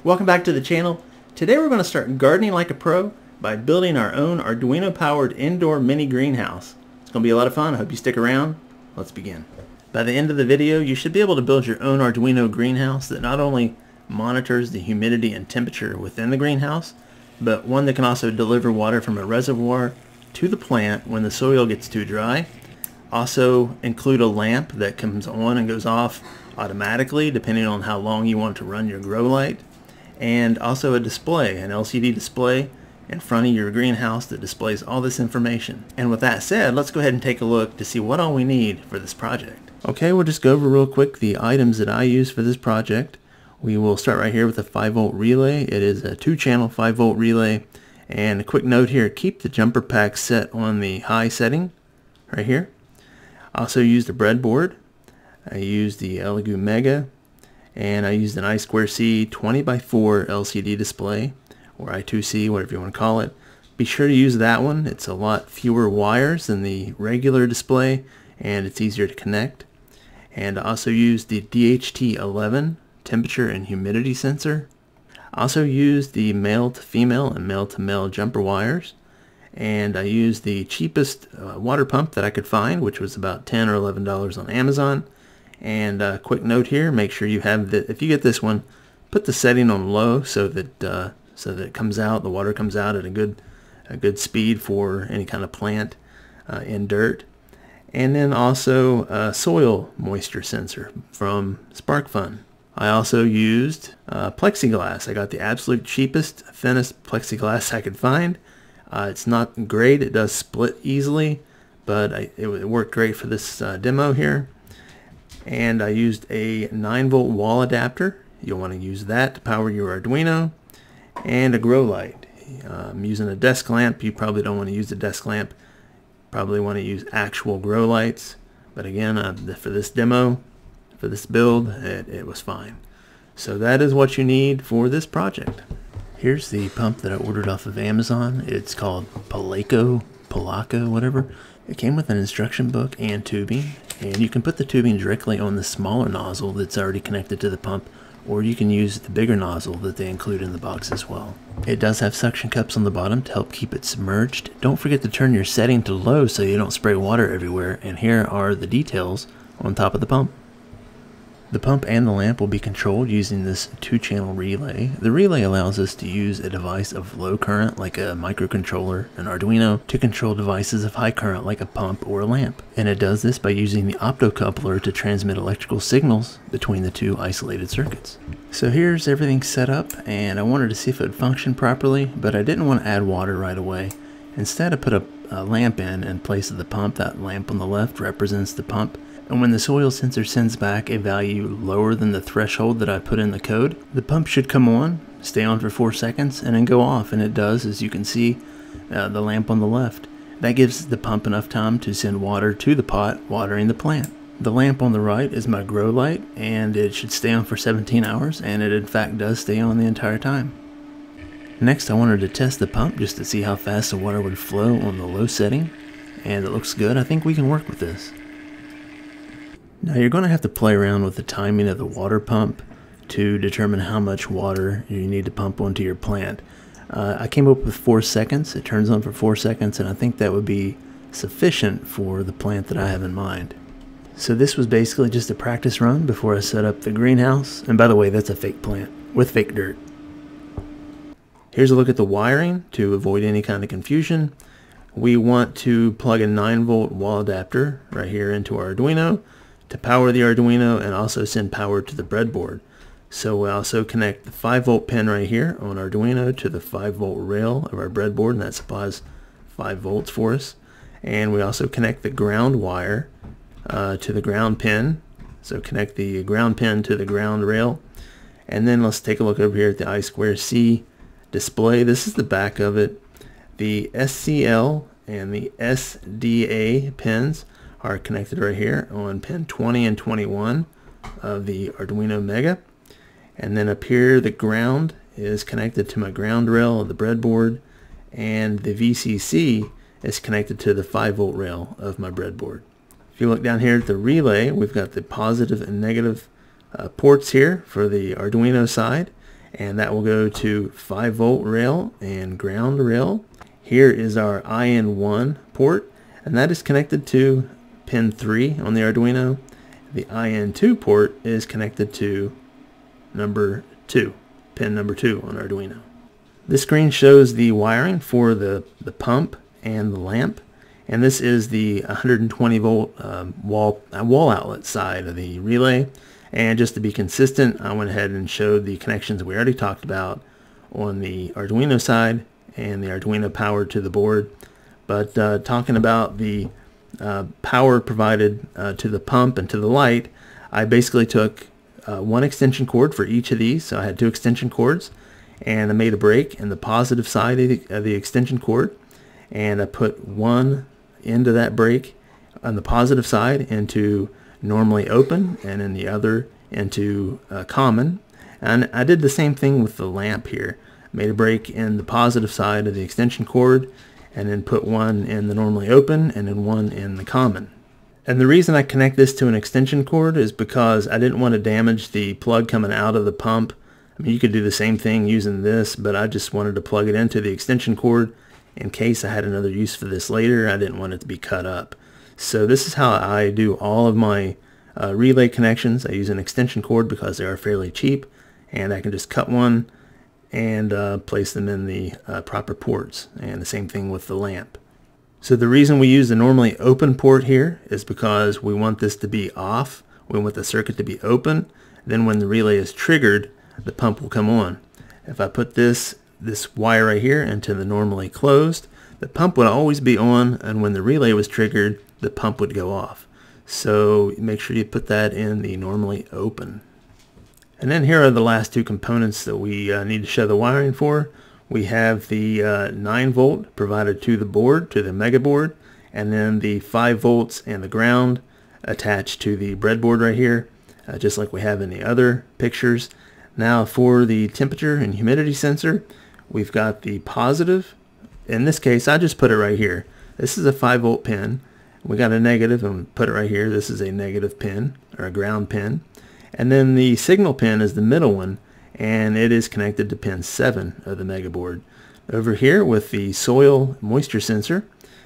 Welcome back to the channel. Today we're going to start gardening like a pro by building our own Arduino-powered indoor mini greenhouse. It's going to be a lot of fun. I hope you stick around. Let's begin. By the end of the video, you should be able to build your own Arduino greenhouse that not only monitors the humidity and temperature within the greenhouse, but one that can also deliver water from a reservoir to the plant when the soil gets too dry. Also include a lamp that comes on and goes off automatically depending on how long you want to run your grow light. And also a display, an LCD display in front of your greenhouse that displays all this information. And with that said, let's go ahead and take a look to see what all we need for this project. Okay, we'll just go over real quick the items that I use for this project. We will start right here with a 5-volt relay. It is a 2-channel 5-volt relay. And a quick note here, keep the jumper pack set on the high setting right here. I also used a breadboard. I used the Elegoo Mega. And I used an I2C 20x4 LCD display, or I2C, whatever you want to call it. Be sure to use that one. It's a lot fewer wires than the regular display, and it's easier to connect. And I also used the DHT11 temperature and humidity sensor. I also used the male to female and male to male jumper wires. And I used the cheapest water pump that I could find, which was about $10 or $11 on Amazon. And a quick note here, make sure you have if you get this one, put the setting on low so that it comes out, the water comes out at a good speed for any kind of plant in dirt. And then also a soil moisture sensor from SparkFun. I also used plexiglass. I got the absolute cheapest, thinnest plexiglass I could find. It's not great, it does split easily, but it worked great for this demo here. And I used a 9-volt wall adapter. You'll want to use that to power your Arduino. And a grow light. I'm using a desk lamp. You probably don't want to use a desk lamp. Probably want to use actual grow lights. But again, for this demo, for this build, it was fine. So that is what you need for this project. Here's the pump that I ordered off of Amazon. It's called Palaco, whatever. It came with an instruction book and tubing, and you can put the tubing directly on the smaller nozzle that's already connected to the pump, or you can use the bigger nozzle that they include in the box as well. It does have suction cups on the bottom to help keep it submerged. Don't forget to turn your setting to low so you don't spray water everywhere, and here are the details on top of the pump. The pump and the lamp will be controlled using this 2-channel relay. The relay allows us to use a device of low current like a microcontroller, an Arduino, to control devices of high current like a pump or a lamp. And it does this by using the optocoupler to transmit electrical signals between the two isolated circuits. So here's everything set up, and I wanted to see if it would function properly, but I didn't want to add water right away. Instead I put a lamp in place of the pump. That lamp on the left represents the pump. And when the soil sensor sends back a value lower than the threshold that I put in the code, the pump should come on, stay on for 4 seconds, and then go off. And it does, as you can see, the lamp on the left. That gives the pump enough time to send water to the pot, watering the plant. The lamp on the right is my grow light, and it should stay on for 17 hours, and it in fact does stay on the entire time. Next, I wanted to test the pump just to see how fast the water would flow on the low setting, and it looks good. I think we can work with this. Now you're going to have to play around with the timing of the water pump to determine how much water you need to pump onto your plant. I came up with 4 seconds. It turns on for 4 seconds, and I think that would be sufficient for the plant that I have in mind. So this was basically just a practice run before I set up the greenhouse. And by the way, that's a fake plant with fake dirt. Here's a look at the wiring to avoid any kind of confusion. We want to plug a 9-volt wall adapter right here into our Arduino to power the Arduino and also send power to the breadboard. So we also connect the 5-volt pin right here on Arduino to the 5-volt rail of our breadboard, and that supplies 5 volts for us. And we also connect the ground wire to the ground pin. So connect the ground pin to the ground rail. And then let's take a look over here at the I2C display. This is the back of it. The SCL and the SDA pins are connected right here on pin 20 and 21 of the Arduino Mega. And then up here the ground is connected to my ground rail of the breadboard, and the VCC is connected to the 5-volt rail of my breadboard. If you look down here at the relay, we've got the positive and negative ports here for the Arduino side, and that will go to 5-volt rail and ground rail. Here is our IN1 port, and that is connected to pin 3 on the Arduino. The IN2 port is connected to number 2, pin number 2 on Arduino. This screen shows the wiring for the pump and the lamp, and this is the 120 volt wall outlet side of the relay. And just to be consistent, I went ahead and showed the connections we already talked about on the Arduino side and the Arduino powered to the board. But talking about the power provided to the pump and to the light, I basically took one extension cord for each of these. So I had 2 extension cords, and I made a break in the positive side of the extension cord, and I put one end of that break on the positive side into normally open, and in the other into common. And I did the same thing with the lamp here. Made a break in the positive side of the extension cord, and then put one in the normally open and then one in the common. And the reason I connect this to an extension cord is because I didn't want to damage the plug coming out of the pump. I mean, you could do the same thing using this, but I just wanted to plug it into the extension cord in case I had another use for this later. I didn't want it to be cut up. So this is how I do all of my relay connections. I use an extension cord because they are fairly cheap, and I can just cut one and place them in the proper ports. And the same thing with the lamp. So the reason we use the normally open port here is because we want this to be off. We want the circuit to be open. Then when the relay is triggered, the pump will come on. If I put this wire right here into the normally closed, the pump would always be on, and when the relay was triggered, the pump would go off. So make sure you put that in the normally open. And then here are the last 2 components that we need to show the wiring for. We have the 9 volt provided to the board, to the mega board, and then the 5 volts and the ground attached to the breadboard right here, just like we have in the other pictures. Now for the temperature and humidity sensor, we've got the positive. In this case, I just put it right here. This is a 5-volt pin. We got a negative, and put it right here. This is a negative pin, or a ground pin. And then the signal pin is the middle one, and it is connected to pin 7 of the mega board. Over here with the soil moisture sensor,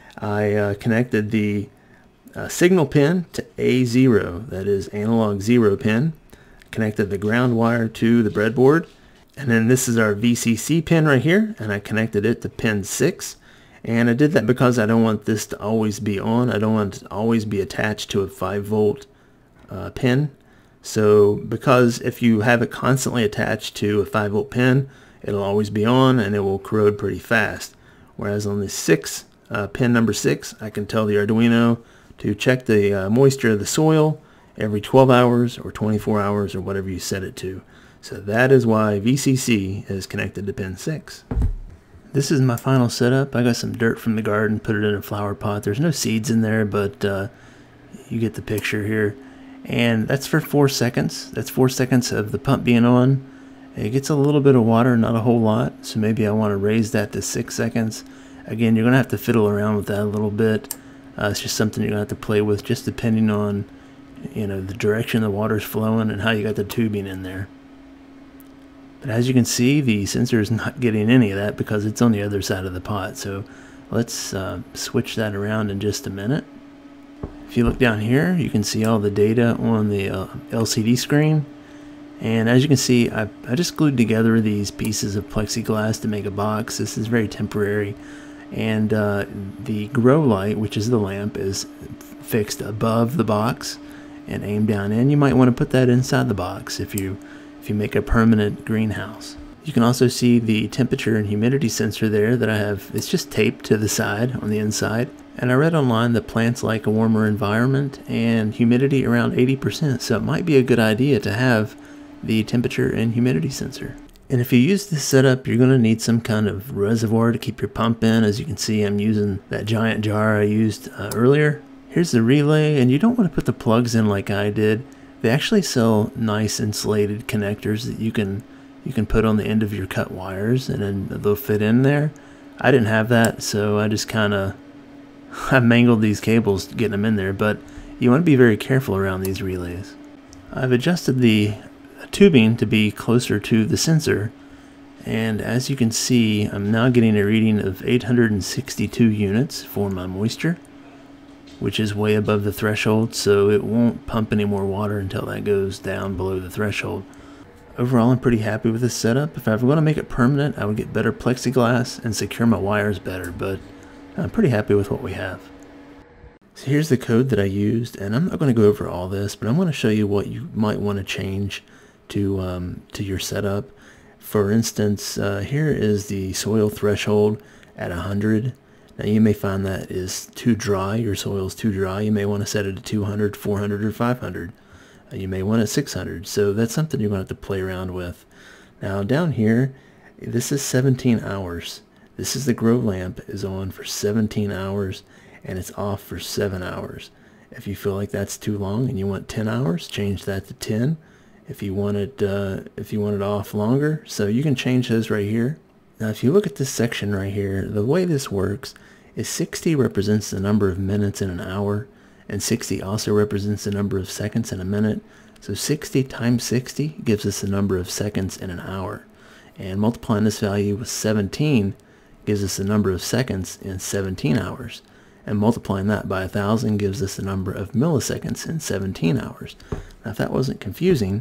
I connected the signal pin to A0, that is analog 0 pin. Connected the ground wire to the breadboard, and then this is our VCC pin right here, and I connected it to pin 6. And I did that because I don't want this to always be on. I don't want it to always be attached to a 5-volt pin. So because if you have it constantly attached to a 5-volt pin, it'll always be on and it will corrode pretty fast. Whereas on the pin number 6, I can tell the Arduino to check the moisture of the soil every 12 hours or 24 hours or whatever you set it to. So that is why VCC is connected to pin 6. This is my final setup. I got some dirt from the garden, put it in a flower pot. There's no seeds in there, but you get the picture here. And that's for 4 seconds. That's 4 seconds of the pump being on. It gets a little bit of water, not a whole lot, so maybe I want to raise that to 6 seconds. Again, you're going to have to fiddle around with that a little bit. It's just something you're going to have to play with, just depending on, you know, the direction the water's flowing and how you got the tubing in there. But as you can see, the sensor is not getting any of that because it's on the other side of the pot. So let's switch that around in just a minute. If you look down here, you can see all the data on the LCD screen. And as you can see, I just glued together these pieces of plexiglass to make a box. This is very temporary. And the grow light, which is the lamp, is fixed above the box and aimed down in. You might want to put that inside the box if you make a permanent greenhouse. You can also see the temperature and humidity sensor there that I have. It's just taped to the side on the inside. And I read online that plants like a warmer environment and humidity around 80%, so it might be a good idea to have the temperature and humidity sensor. And if you use this setup, you're going to need some kind of reservoir to keep your pump in. As you can see, I'm using that giant jar I used earlier. Here's the relay, and you don't want to put the plugs in like I did. They actually sell nice insulated connectors that you can put on the end of your cut wires, and then they'll fit in there. I didn't have that, so I just I mangled these cables getting them in there, but you want to be very careful around these relays. I've adjusted the tubing to be closer to the sensor, and as you can see, I'm now getting a reading of 862 units for my moisture, which is way above the threshold, so it won't pump any more water until that goes down below the threshold. Overall, I'm pretty happy with this setup. If I were going to make it permanent, I would get better plexiglass and secure my wires better, but I'm pretty happy with what we have. So here's the code that I used, and I'm not going to go over all this, but I'm going to show you what you might want to change to your setup. For instance, here is the soil threshold at 100. Now you may find that is too dry, your soil is too dry. You may want to set it to 200, 400, or 500. You may want it 600, so that's something you're going to have to play around with. Now down here, this is 17 hours. This is the grow lamp is on for 17 hours and it's off for 7 hours. If you feel like that's too long and you want 10 hours, change that to 10. If you want it off longer, so you can change those right here. Now if you look at this section right here, the way this works is 60 represents the number of minutes in an hour, and 60 also represents the number of seconds in a minute. So 60 times 60 gives us the number of seconds in an hour. And multiplying this value with 17 gives us the number of seconds in 17 hours. And multiplying that by 1,000 gives us the number of milliseconds in 17 hours. Now if that wasn't confusing,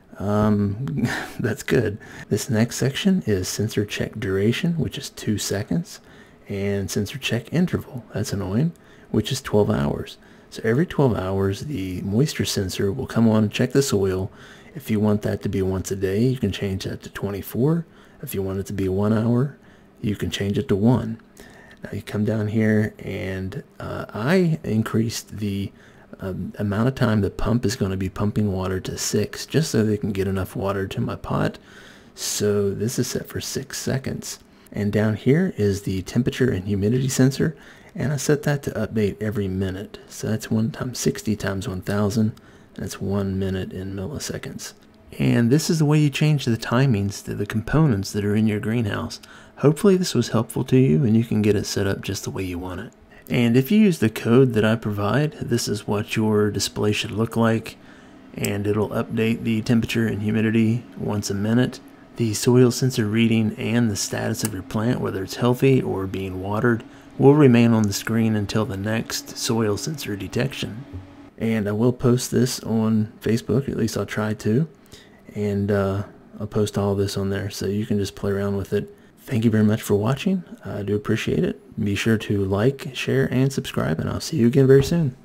that's good. This next section is sensor check duration, which is 2 seconds, and sensor check interval, that's annoying, which is 12 hours. So every 12 hours, the moisture sensor will come on and check the soil. If you want that to be once a day, you can change that to 24. If you want it to be 1 hour, you can change it to 1. Now you come down here, and I increased the amount of time the pump is going to be pumping water to 6, just so they can get enough water to my pot. So this is set for 6 seconds. And down here is the temperature and humidity sensor, and I set that to update every minute. So that's 1 times 60 times 1,000. That's 1 minute in milliseconds. And this is the way you change the timings to the components that are in your greenhouse. Hopefully this was helpful to you and you can get it set up just the way you want it. And if you use the code that I provide, this is what your display should look like, and it'll update the temperature and humidity once a minute. The soil sensor reading and the status of your plant, whether it's healthy or being watered, will remain on the screen until the next soil sensor detection. And I will post this on Facebook, at least I'll try to, and I'll post all this on there so you can just play around with it. Thank you very much for watching. I do appreciate it. Be sure to like, share, and subscribe, and I'll see you again very soon.